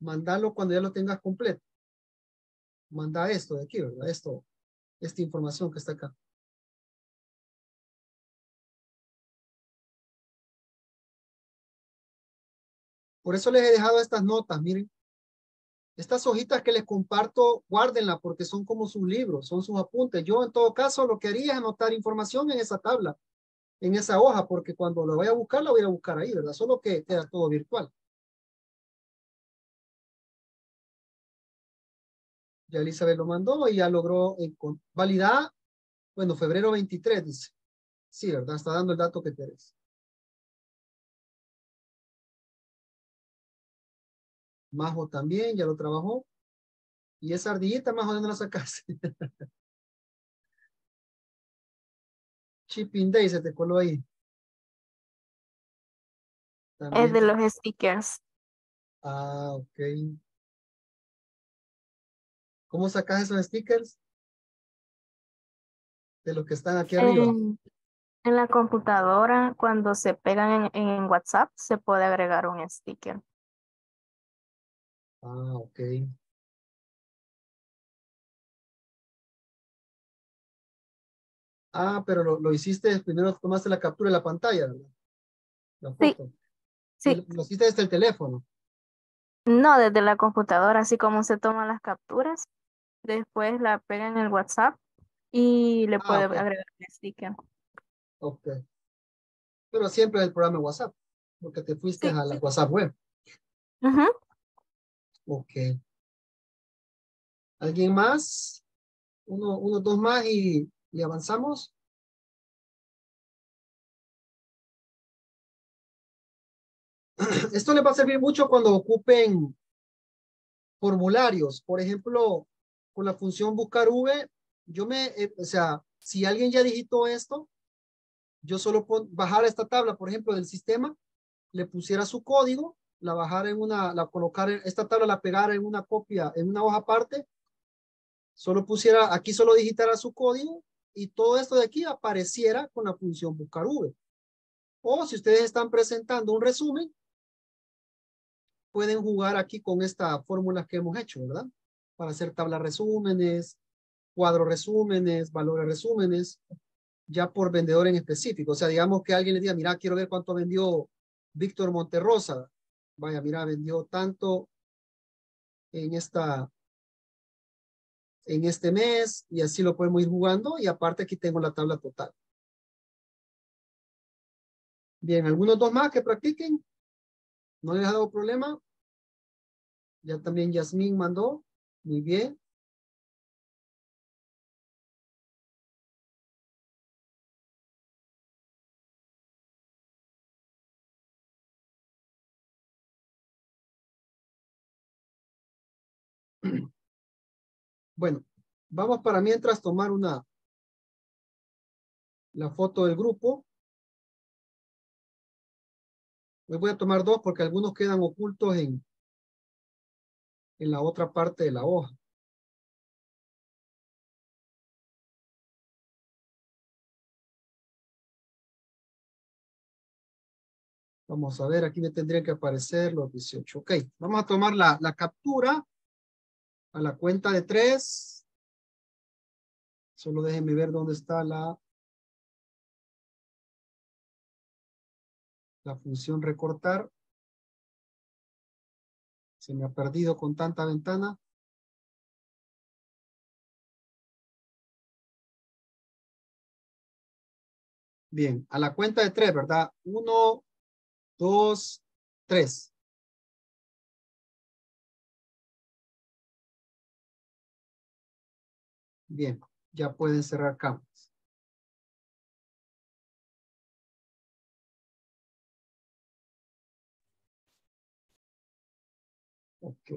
Mándalo cuando ya lo tengas completo. Manda esto de aquí, ¿verdad? Esta información que está acá. Por eso les he dejado estas notas, miren. Estas hojitas que les comparto, guárdenlas porque son como sus libros, son sus apuntes. Yo en todo caso lo que haría es anotar información en esa tabla, en esa hoja, porque cuando lo vaya a buscar, la voy a buscar ahí, ¿verdad? Solo que queda todo virtual. Ya Elizabeth lo mandó y ya logró validar. Bueno, febrero 23, dice. Sí, ¿verdad? Está dando el dato que querés. Majo también, ya lo trabajó. Y esa ardillita, Majo, ¿de dónde la sacaste? Chipping Day se te coló ahí. Es de También. los stickers. Ah, ok. ¿Cómo sacas esos stickers? De los que están aquí arriba. En la computadora, cuando se pegan en WhatsApp, se puede agregar un sticker. Ah, ok. Ah, pero lo hiciste, primero tomaste la captura de la pantalla, ¿verdad? La Sí, foto. Y sí. lo hiciste desde el teléfono. No, desde la computadora, así como se toman las capturas, después la pega en el WhatsApp y le Ah, puede ok. agregar un sticker. Ok. Pero siempre el programa de WhatsApp, porque te fuiste Sí. a la WhatsApp web. Ujú. Ok. ¿Alguien más? Dos más y avanzamos. Esto les va a servir mucho cuando ocupen formularios. Por ejemplo, con la función buscar V, o sea, si alguien ya digitó esto, yo solo bajar esta tabla, por ejemplo, del sistema, le pusiera su código, la bajara la colocara esta tabla, la pegara en una copia, en una hoja aparte, solo pusiera, aquí solo digitara su código y todo esto de aquí apareciera con la función buscar V. O si ustedes están presentando un resumen, pueden jugar aquí con esta fórmula que hemos hecho, ¿verdad? Para hacer tablas resúmenes, cuadros resúmenes, valores resúmenes, ya por vendedor en específico. O sea, digamos que alguien le diga, mira, quiero ver cuánto vendió Víctor Monterrosa. Vaya, mira, vendió tanto en este mes y así lo podemos ir jugando y aparte aquí tengo la tabla total. Bien, algunos dos más que practiquen. ¿No les ha dado problema? Ya también Yasmín mandó. Muy bien. Bueno, vamos para mientras tomar la foto del grupo. Me voy a tomar dos porque algunos quedan ocultos en la otra parte de la hoja. Vamos a ver, aquí me tendrían que aparecer los 18. Ok, vamos a tomar la captura a la cuenta de 3. Solo déjenme ver dónde está la función recortar. Se me ha perdido con tanta ventana. Bien, a la cuenta de 3, ¿verdad? 1, 2, 3. Bien, ya pueden cerrar cámaras. Ok.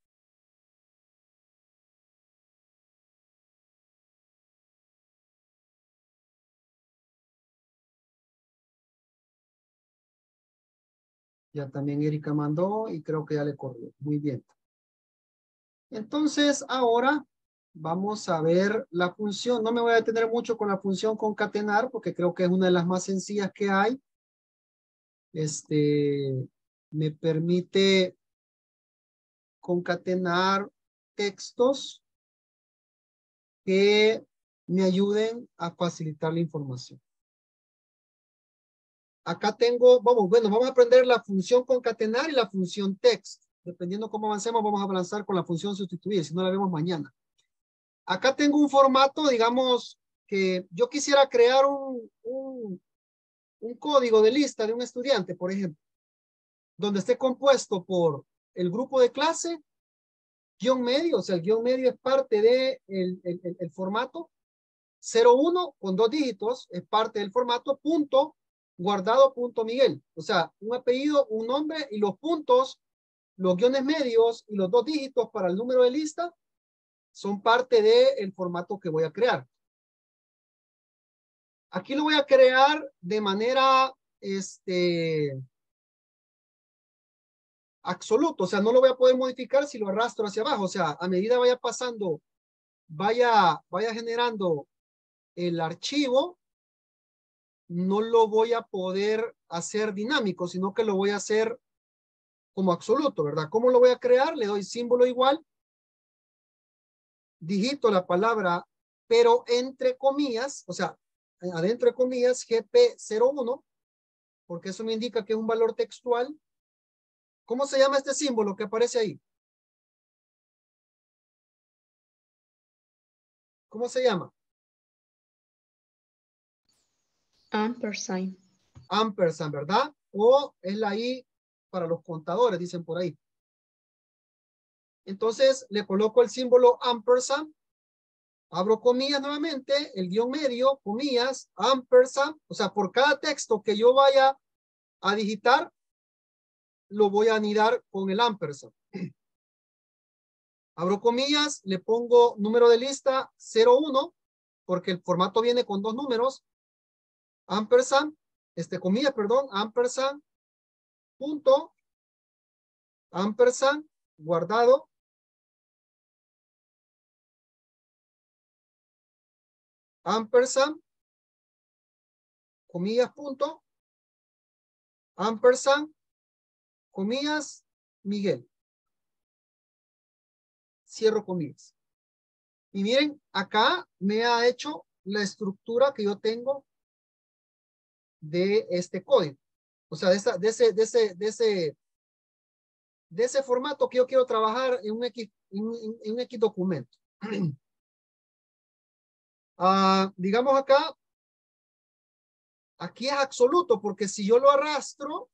Ya también Erika mandó y creo que ya le corrió. Muy bien. Entonces, ahora vamos a ver la función. No me voy a detener mucho con la función concatenar porque creo que es una de las más sencillas que hay. Me permite concatenar textos que me ayuden a facilitar la información. Acá tengo, vamos a aprender la función concatenar y la función text. Dependiendo cómo avancemos, vamos a avanzar con la función sustituir, si no la vemos mañana. Acá tengo un formato, digamos, que yo quisiera crear un código de lista de un estudiante, por ejemplo, donde esté compuesto por el grupo de clase, guión medio, o sea, el guión medio es parte de el formato, 01 con 2 dígitos, es parte del formato, punto, guardado, punto Miguel. O sea, un apellido, un nombre y los puntos, los guiones medios y los 2 dígitos para el número de lista son parte del formato que voy a crear. Aquí lo voy a crear de manera absoluta, o sea, no lo voy a poder modificar si lo arrastro hacia abajo. O sea, a medida vaya pasando, vaya generando el archivo, no lo voy a poder hacer dinámico, sino que lo voy a hacer como absoluto, ¿verdad? ¿Cómo lo voy a crear? Le doy símbolo igual, digito la palabra, pero entre comillas, o sea, adentro de comillas, GP01, porque eso me indica que es un valor textual. ¿Cómo se llama este símbolo que aparece ahí? ¿Cómo se llama? Ampersand. Ampersand, ¿verdad? O es la I para los contadores, dicen por ahí. Entonces, le coloco el símbolo ampersand, abro comillas nuevamente, el guión medio, comillas, ampersand, o sea, por cada texto que yo vaya a digitar, lo voy a anidar con el ampersand. Abro comillas, le pongo número de lista 01, porque el formato viene con 2 números, ampersand, comillas, perdón, ampersand, punto, ampersand, guardado, ampersand, comillas, punto, ampersand, comillas, Miguel. Cierro comillas. Y miren, acá me ha hecho la estructura que yo tengo de este código. O sea, de ese formato que yo quiero trabajar en un X documento. Digamos acá, aquí es absoluto, porque si yo lo arrastro,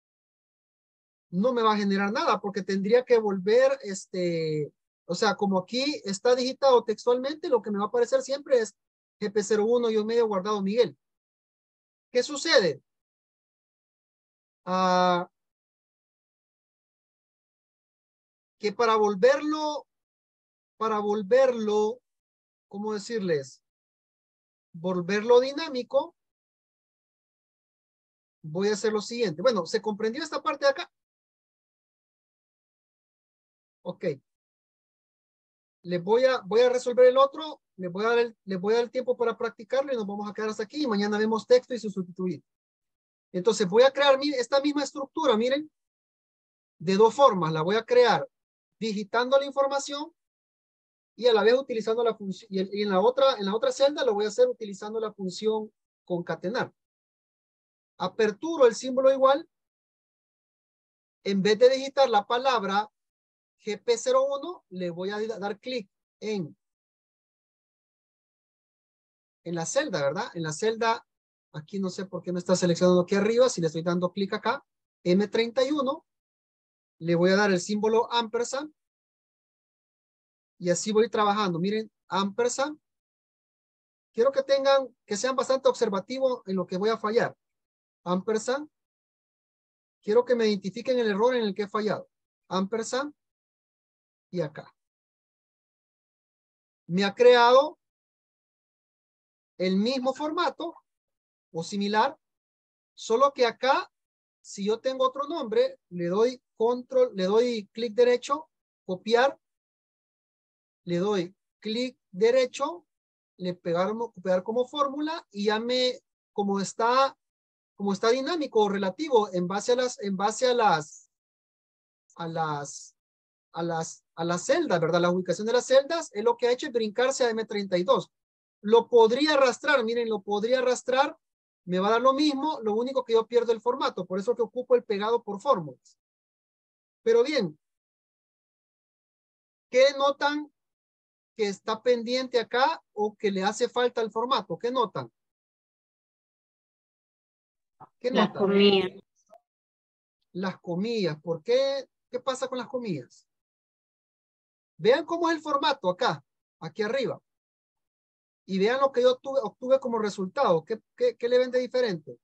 no me va a generar nada, porque tendría que volver, o sea, como aquí está digitado textualmente, lo que me va a aparecer siempre es GP01 y un medio guardado Miguel. ¿Qué sucede? Que para volverlo, ¿cómo decirles? Volverlo dinámico, voy a hacer lo siguiente. Bueno, ¿se comprendió esta parte de acá? Ok. Les voy a resolver el otro, les voy a dar el tiempo para practicarlo y nos vamos a quedar hasta aquí. Y mañana vemos texto y su sustituir. Entonces voy a crear esta misma estructura, miren, de 2 formas. La voy a crear digitando la información y a la vez utilizando la función. Y en la otra celda lo voy a hacer utilizando la función concatenar. Aperturo el símbolo igual. En vez de digitar la palabra GP01, le voy a dar clic en la celda, ¿verdad? En la celda, aquí no sé por qué me está seleccionando aquí arriba, si le estoy dando clic acá, M31, le voy a dar el símbolo ampersand, y así voy trabajando. Miren, ampersand, quiero que sean bastante observativos en lo que voy a fallar. Ampersand, quiero que me identifiquen el error en el que he fallado. Ampersand, y acá. Me ha creado el mismo formato o similar, solo que acá, si yo tengo otro nombre, le doy clic derecho, copiar, le doy clic derecho, pegar como fórmula y ya como está dinámico o relativo en base a las a las celdas, ¿verdad? La ubicación de las celdas es lo que ha hecho es brincarse a M32. Lo podría arrastrar, miren, lo podría arrastrar, me va a dar lo mismo, lo único que yo pierdo el formato, por eso que ocupo el pegado por fórmulas. Pero bien, ¿qué notan que está pendiente acá o que le hace falta el formato? ¿Qué notan? ¿Qué Las notan? comillas. Las comillas. ¿Por qué? ¿Qué pasa con las comillas? Vean cómo es el formato acá, aquí arriba. Y vean lo que yo obtuve como resultado. ¿Qué le ven de diferente?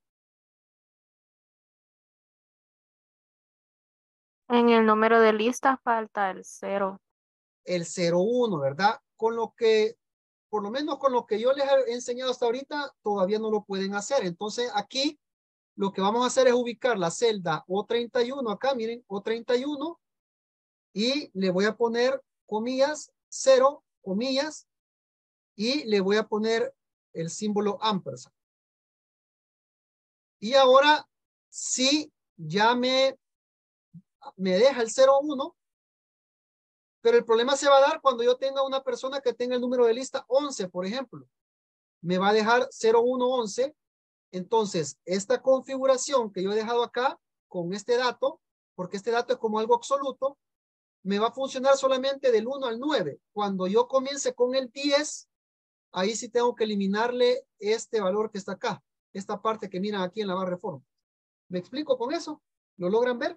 En el número de lista falta el 0. El 01, ¿verdad? Con lo que, por lo menos con lo que yo les he enseñado hasta ahorita, todavía no lo pueden hacer. Entonces aquí lo que vamos a hacer es ubicar la celda O31 acá, miren, O31, y le voy a poner comillas, 0, comillas, y le voy a poner el símbolo ampersand. Y ahora sí ya me deja el 01, pero el problema se va a dar cuando yo tenga una persona que tenga el número de lista 11, por ejemplo. Me va a dejar 0111. Entonces, esta configuración que yo he dejado acá con este dato, porque este dato es como algo absoluto, me va a funcionar solamente del 1 al 9. Cuando yo comience con el 10, ahí sí tengo que eliminarle este valor que está acá, esta parte que miran aquí en la barra de forma. ¿Me explico con eso? ¿Lo logran ver?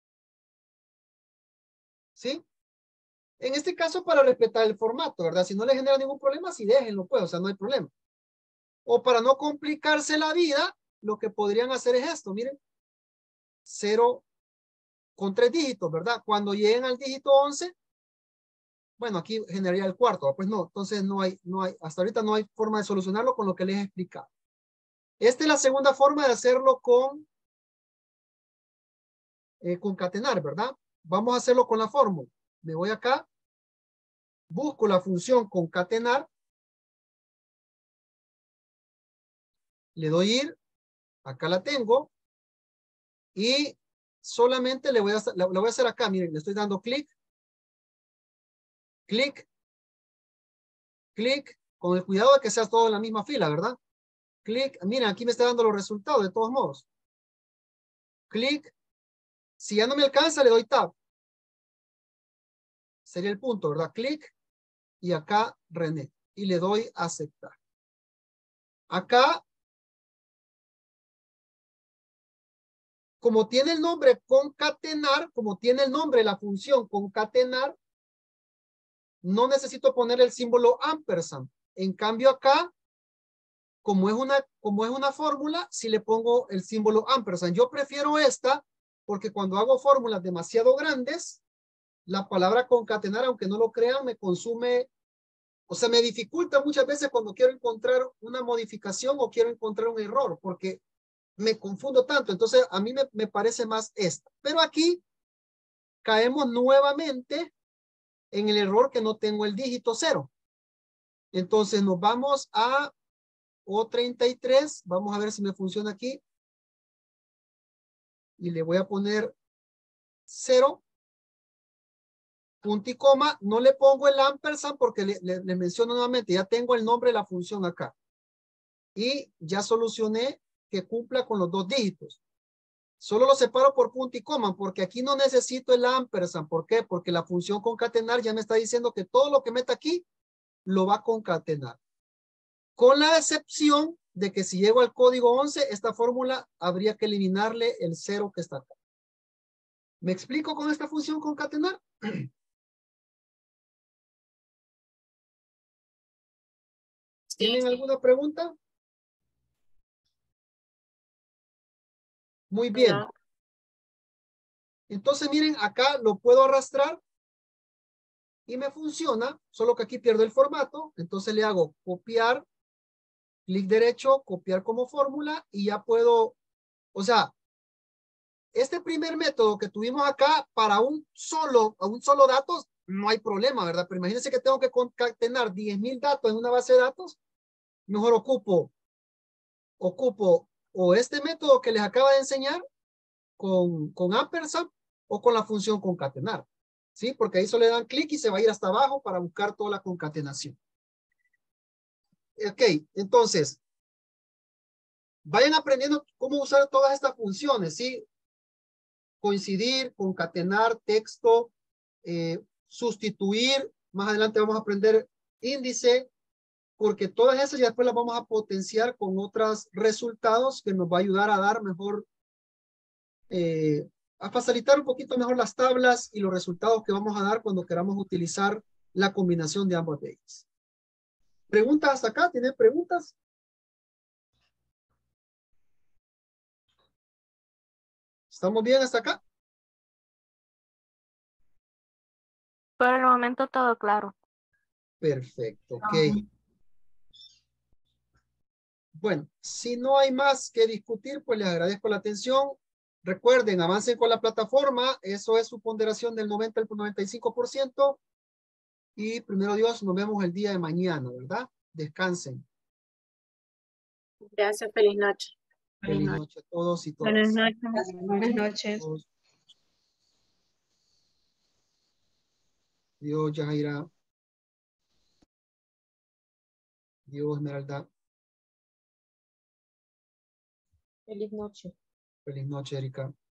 ¿Sí? En este caso, para respetar el formato, ¿verdad? Si no le genera ningún problema, sí déjenlo, pues, o sea, no hay problema. O para no complicarse la vida, lo que podrían hacer es esto, miren. 0 con 3 dígitos, ¿verdad? Cuando lleguen al dígito 11, bueno, aquí generaría el cuarto, pues no, entonces no hay, hasta ahorita no hay forma de solucionarlo con lo que les he explicado. Esta es la segunda forma de hacerlo con concatenar, ¿verdad? Vamos a hacerlo con la fórmula. Me voy acá, busco la función concatenar, le doy ir, acá la tengo, y solamente la voy a hacer acá, miren, le estoy dando clic, clic, clic, con el cuidado de que sea todo en la misma fila, ¿verdad? Clic, miren, aquí me está dando los resultados de todos modos. Clic, si ya no me alcanza, le doy tab. Sería el punto, ¿verdad? Clic, y acá René, y le doy aceptar. Acá, como tiene el nombre concatenar, como tiene el nombre la función concatenar, no necesito poner el símbolo ampersand. En cambio acá, como es una fórmula, sí le pongo el símbolo ampersand. Yo prefiero esta porque cuando hago fórmulas demasiado grandes, la palabra concatenar, aunque no lo crean, me consume, o sea, me dificulta muchas veces cuando quiero encontrar una modificación o quiero encontrar un error, porque me confundo tanto. Entonces, a mí me parece más esta. Pero aquí caemos nuevamente en el error que no tengo el dígito 0. Entonces, nos vamos a O33. Vamos a ver si me funciona aquí. Y le voy a poner 0. Punto y coma. No le pongo el ampersand porque le menciono nuevamente. Ya tengo el nombre de la función acá. Y ya solucioné que cumpla con los 2 dígitos. Solo lo separo por punto y coma, porque aquí no necesito el ampersand. ¿Por qué? Porque la función concatenar ya me está diciendo que todo lo que meta aquí lo va a concatenar. Con la excepción de que si llego al código 11, esta fórmula habría que eliminarle el 0 que está acá. ¿Me explico con esta función concatenar? ¿Tienen alguna pregunta? Muy bien. No. Entonces, miren, acá lo puedo arrastrar y me funciona, solo que aquí pierdo el formato. Entonces le hago copiar, clic derecho, copiar como fórmula y ya puedo, o sea, este primer método que tuvimos acá para un solo datos, no hay problema, ¿verdad? Pero imagínense que tengo que concatenar 10,000 datos en una base de datos. Mejor ocupo o este método que les acaba de enseñar con ampersand o con la función concatenar. ¿sí? Porque ahí solo le dan clic y se va a ir hasta abajo para buscar toda la concatenación. Ok, entonces, vayan aprendiendo cómo usar todas estas funciones, ¿sí? Coincidir, concatenar, texto, sustituir. Más adelante vamos a aprender índice, porque todas esas ya después las vamos a potenciar con otros resultados que nos va a ayudar a dar mejor, a facilitar un poquito mejor las tablas y los resultados que vamos a dar cuando queramos utilizar la combinación de ambos de ellas. ¿Preguntas hasta acá? ¿Tienen preguntas? ¿Estamos bien hasta acá? Por el momento todo claro. Perfecto, ok. Bueno, si no hay más que discutir, pues les agradezco la atención. Recuerden, avancen con la plataforma. Eso es su ponderación del 90 al 95%. Y primero Dios, nos vemos el día de mañana, ¿verdad? Descansen. Gracias, feliz noche. Feliz noche a todos y todas. Buenas noches. Buenas noches. Todos. Dios, Yajaira. Dios, Esmeralda. Feliz noche. Feliz noche, Erika.